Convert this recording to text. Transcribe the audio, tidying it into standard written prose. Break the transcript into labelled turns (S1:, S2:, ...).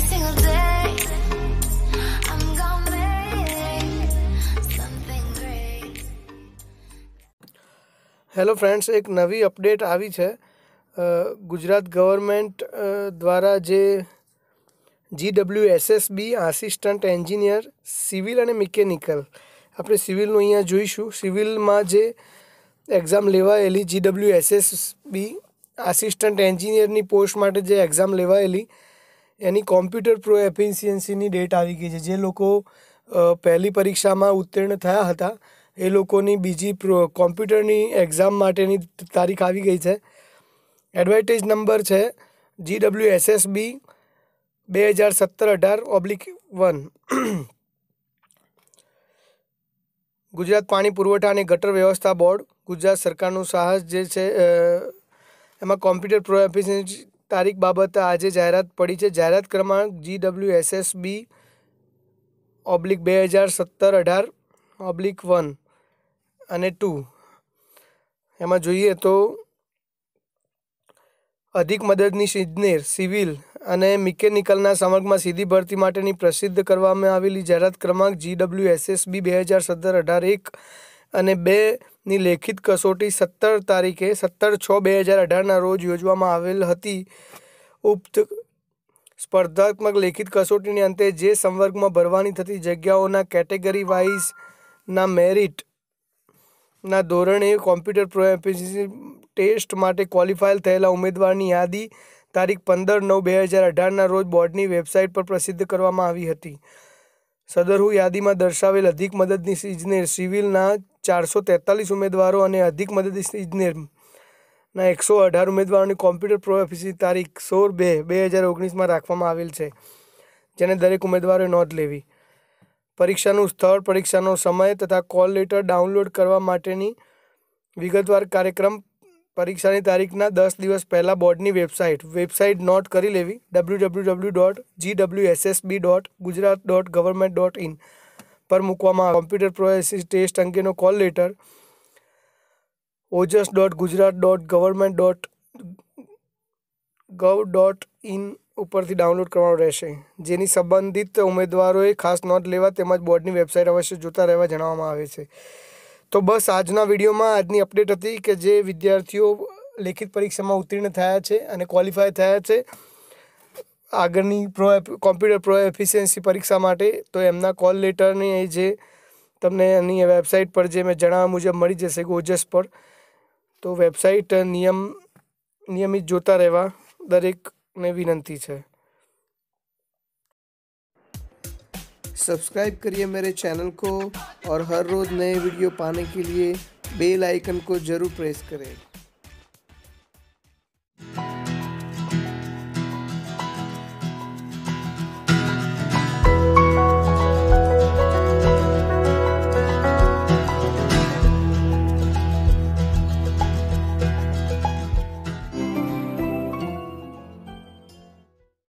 S1: single day. I'm gonna make something great.
S2: Hello friends, એક નવી update આવી છે ગુજરાત ગવર્મેન્ટ દ્વારા જે GWSSB આસિસ્ટન્ટ એન્જિનિયર સિવિલ અને મિકેનિકલ, આપણે સિવિલનું અહીંયા જોઈશું. સિવિલમાં જે એક્ઝામ લેવાયેલી GWSSB આસિસ્ટન્ટ એન્જિનિયરની પોસ્ટ માટે જે એક્ઝામ લેવાયેલી એની કોમ્પ્યુટર પ્રો એફિશિયન્સીની ડેટ આવી ગઈ છે. જે લોકો પહેલી પરીક્ષામાં ઉત્તીર્ણ થયા હતા એ લોકોની બીજી કોમ્પ્યુટરની એક્ઝામ માટેની તારીખ આવી ગઈ છે. એડવાઇટેજ નંબર છે GWSSB 2017-18/1. ગુજરાત પાણી પુરવઠા અને ગટર વ્યવસ્થા બોર્ડ, ગુજરાત સરકારનું સાહસ જે છે એમાં કોમ્પ્યુટર પ્રો એફિશિયન્સી તારીખ બાબતે આજે જાહેરાત પડી છે. જાહેરાત ક્રમાંક GWSSB 2017-18/1 અને 2. એમાં જોઈએ તો અધિક મદદનીશ ઇજનેર સિવિલ અને મિકેનિકલના સંવર્ગમાં સીધી ભરતી માટેની પ્રસિદ્ધ કરવામાં આવેલી જાહેરાત ક્રમાંક GWSSB 2017-18 અને 2ની લેખિત કસોટી 17 તારીખે 17/6/2018ના રોજ યોજવામાં આવેલ હતી. ઉક્ત સ્પર્ધાત્મક લેખિત કસોટીને અંતે જે સંવર્ગમાં ભરવાની થતી જગ્યાઓના કેટેગરી વાઇઝના મેરિટના ધોરણે કોમ્પ્યુટર પ્રો એફિશિયન્સી ટેસ્ટ માટે ક્વોલિફાય થયેલા ઉમેદવારની યાદી તારીખ 15/9/2018ના રોજ બોર્ડની વેબસાઇટ પર પ્રસિદ્ધ કરવામાં આવી હતી. સદરહુ યાદીમાં દર્શાવેલ અધિક મદદનીશ ઇજનેર સિવિલના 443 ઉમેદવારો અને અધિક મદદનીશ ઇજનેરના 118 ઉમેદવારોની કોમ્પ્યુટર પ્રો એફિશિયન્સી તારીખ 16/2/2019માં રાખવામાં આવેલ છે, જેને દરેક ઉમેદવારોએ નોંધ લેવી. પરીક્ષાનું સ્થળ, પરીક્ષાનો સમય તથા કોલ લેટર ડાઉનલોડ કરવા માટેની વિગતવાર કાર્યક્રમ પરીક્ષાની તારીખના 10 દિવસ પહેલાં બોર્ડની વેબસાઇટ નોટ કરી લેવી. www.gwssb.gujarat.government.in પર મૂકવામાં કોમ્પ્યુટર પ્રો એફિશિયન્સી ટેસ્ટ અંગેનો કોલ લેટર ojas.gujarat.government.gov.in ઉપરથી ડાઉનલોડ કરવાનો રહેશે, જેની સંબંધિત ઉમેદવારોએ ખાસ નોંધ લેવા તેમજ બોર્ડની વેબસાઇટ અવશ્ય જોતા રહેવા જણાવવામાં આવે છે. તો બસ આજના વિડીયોમાં આજની અપડેટ હતી કે જે વિદ્યાર્થીઓ લેખિત પરીક્ષામાં ઉત્તીર્ણ થયા છે અને ક્વોલિફાય થયા છે આગળની કોમ્પ્યુટર પ્રો એફિશિયન્સી પરીક્ષા માટે, તો એમના કોલ લેટરની જે તમને એની વેબસાઇટ પર જે મેં જણાવ્યા મુજબ મળી જશે ઓજસ પર. તો વેબસાઇટ નિયમિત જોતા રહેવા દરેકને વિનંતી છે. सब्सक्राइब करिए मेरे चैनल को और हर रोज़ नए वीडियो पाने के लिए बेल आइकन को ज़रूर प्रेस करें.